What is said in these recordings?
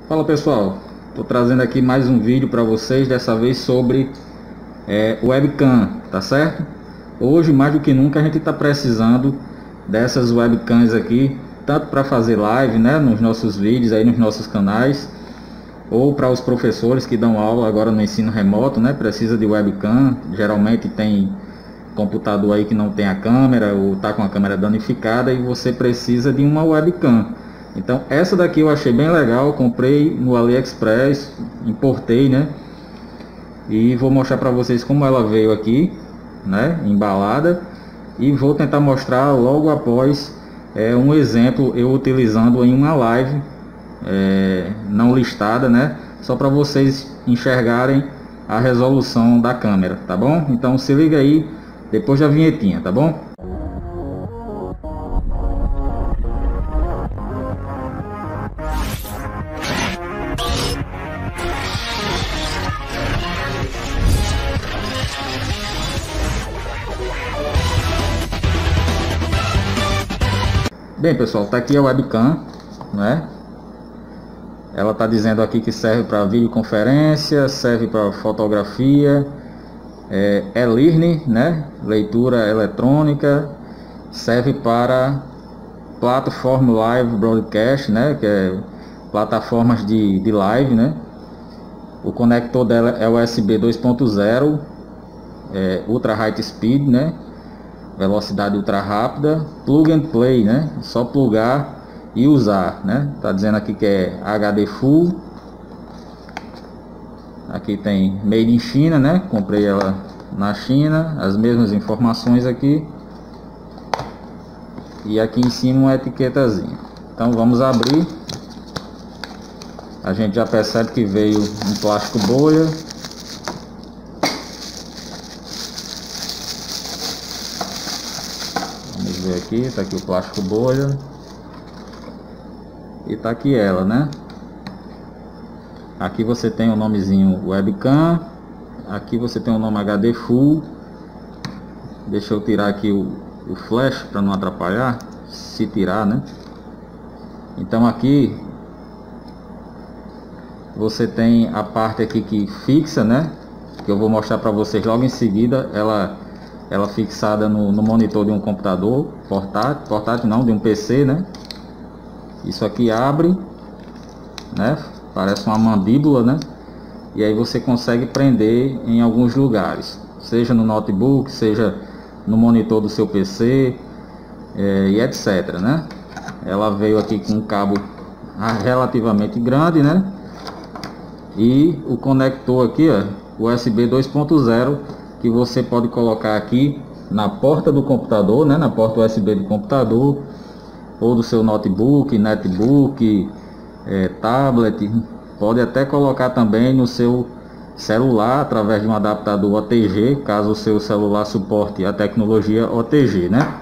Fala pessoal, estou trazendo aqui mais um vídeo para vocês, dessa vez sobre webcam, tá certo? Hoje mais do que nunca a gente está precisando dessas webcams aqui, tanto para fazer live, né, nos nossos vídeos aí nos nossos canais, ou para os professores que dão aula agora no ensino remoto, né, precisa de webcam. Geralmente tem computador aí que não tem a câmera ou está com a câmera danificada e você precisa de uma webcam. Então essa daqui eu achei bem legal, comprei no AliExpress, importei, né? E vou mostrar para vocês como ela veio aqui, né? Embalada, e vou tentar mostrar logo após um exemplo eu utilizando em uma live não listada, né? Só para vocês enxergarem a resolução da câmera, tá bom? Então se liga aí depois da vinhetinha, tá bom? Bem pessoal, tá aqui a webcam, né? Ela tá dizendo aqui que serve para videoconferência, serve para fotografia, e-learning, né? Leitura eletrônica, serve para plataforma live broadcast, né? Que é plataformas de live, né? O conector dela é USB 2.0, ultra high speed, né? Velocidade ultra rápida, plug and play, né? Só plugar e usar, né? Tá dizendo aqui que é HD Full. Aqui tem Made in China, né? Comprei ela na China, as mesmas informações aqui. E aqui em cima uma etiquetazinha. Então vamos abrir. A gente já percebe que veio um plástico bolha. Vamos ver aqui, tá aqui o plástico bolha. E tá aqui ela, né? Aqui você tem o nomezinho webcam. Aqui você tem o nome HD Full. Deixa eu tirar aqui o flash para não atrapalhar, se tirar, né? Então aqui você tem a parte aqui que fixa, né? Que eu vou mostrar para vocês logo em seguida. Ela fixada no monitor de um computador portátil não, de um PC, né? Isso aqui abre, né? Parece uma mandíbula, né? E aí você consegue prender em alguns lugares, seja no notebook, seja no monitor do seu PC, e etc, né? Ela veio aqui com um cabo relativamente grande, né? E o conector aqui, ó, USB 2.0, que você pode colocar aqui na porta do computador, né? Na porta USB do computador, ou do seu notebook, netbook, tablet. Pode até colocar também no seu celular através de um adaptador OTG, caso o seu celular suporte a tecnologia OTG, né?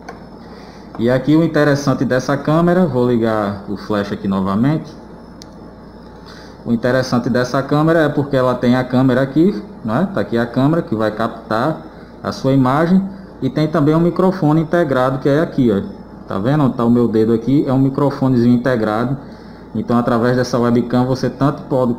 E aqui o interessante dessa câmera, vou ligar o flash aqui novamente. O interessante dessa câmera é porque ela tem a câmera aqui, né? Tá aqui a câmera que vai captar a sua imagem, e tem também um microfone integrado que é aqui, ó. Tá vendo onde tá o meu dedo aqui? É um microfonezinho integrado. Então através dessa webcam você tanto pode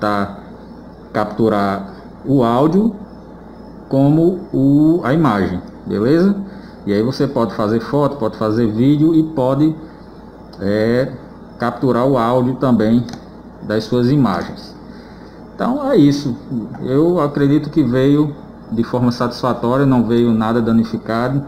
capturar o áudio como a imagem, beleza? E aí você pode fazer foto, pode fazer vídeo e pode capturar o áudio também das suas imagens. Então é isso. Eu acredito que veio de forma satisfatória, não veio nada danificado.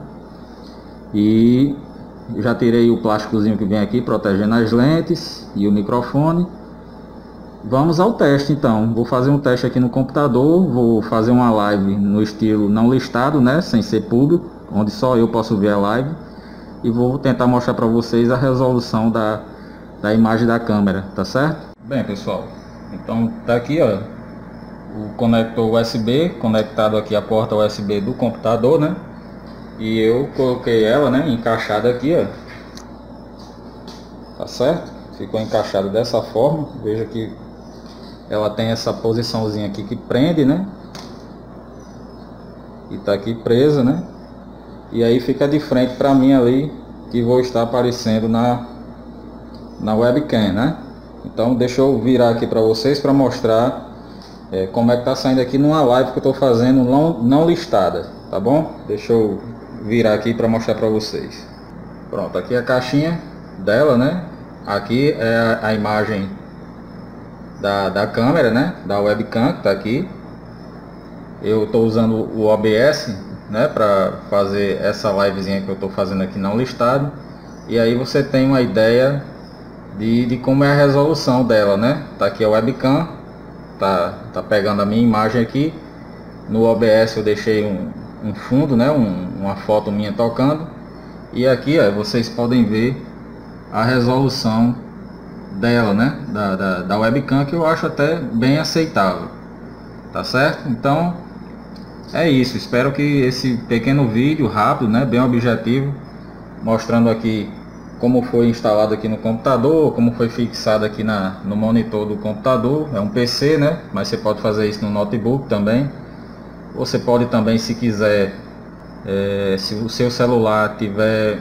E já tirei o plásticozinho que vem aqui protegendo as lentes e o microfone. Vamos ao teste então. Vou fazer um teste aqui no computador. Vou fazer uma live no estilo não listado, né? Sem ser público, onde só eu posso ver a live. E vou tentar mostrar para vocês a resolução da imagem da câmera, tá certo? Bem pessoal, então tá aqui, ó, o conector USB conectado aqui à porta USB do computador, né? E eu coloquei ela, né, encaixada aqui, ó. Tá certo? Ficou encaixado dessa forma. Veja que ela tem essa posiçãozinha aqui que prende, né? E tá aqui presa, né? E aí fica de frente para mim ali, que vou estar aparecendo na webcam, né? Então deixa eu virar aqui para vocês para mostrar como é que tá saindo aqui numa live que eu estou fazendo não listada, tá bom? Deixa eu virar aqui para mostrar para vocês. Pronto, aqui é a caixinha dela, né? Aqui é a imagem da câmera, né? Da webcam que tá aqui. Eu estou usando o OBS, né? Para fazer essa livezinha que eu estou fazendo aqui não listado. E aí você tem uma ideia de como é a resolução dela, né? Tá aqui a webcam, tá pegando a minha imagem aqui. No OBS eu deixei um fundo, né? Uma foto minha tocando. E aqui, ó, vocês podem ver a resolução dela, né? Da webcam, que eu acho até bem aceitável, tá certo? Então é isso. Espero que esse pequeno vídeo rápido, né? Bem objetivo, mostrando aqui como foi instalado aqui no computador, como foi fixado aqui no monitor do computador. É um PC, né? Mas você pode fazer isso no notebook também. Você pode também, se quiser, se o seu celular tiver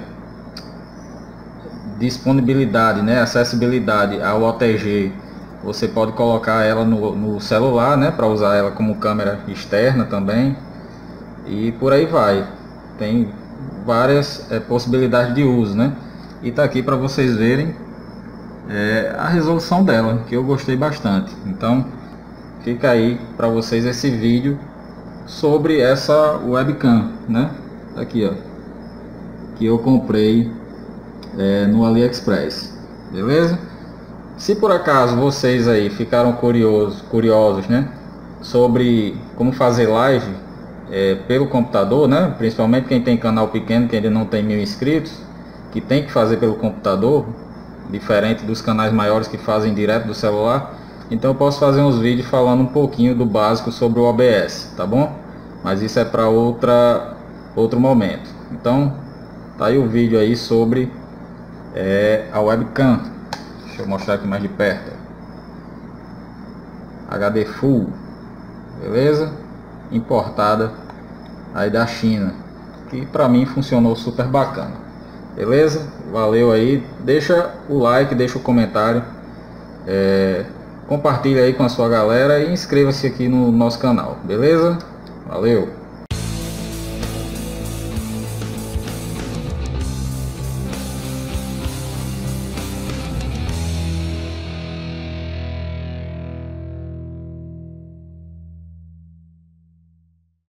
disponibilidade, né, acessibilidade ao OTG, você pode colocar ela no celular, né, para usar ela como câmera externa também. E por aí vai. Tem várias possibilidades de uso, né? E tá aqui para vocês verem a resolução dela, que eu gostei bastante. Então fica aí para vocês esse vídeo sobre essa webcam, né? Aqui, ó, que eu comprei no AliExpress, beleza? Se por acaso vocês aí ficaram curiosos, né, sobre como fazer live pelo computador, né? Principalmente quem tem canal pequeno, que ainda não tem 1000 inscritos, que tem que fazer pelo computador, diferente dos canais maiores que fazem direto do celular. Então eu posso fazer uns vídeos falando um pouquinho do básico sobre o OBS, tá bom? Mas isso é para outro momento. Então tá aí o vídeo aí sobre a webcam. Deixa eu mostrar aqui mais de perto. HD Full, beleza? Importada aí da China, que pra mim funcionou super bacana. Beleza? Valeu aí. Deixa o like, deixa o comentário, compartilha aí com a sua galera e inscreva-se aqui no nosso canal, beleza? Valeu!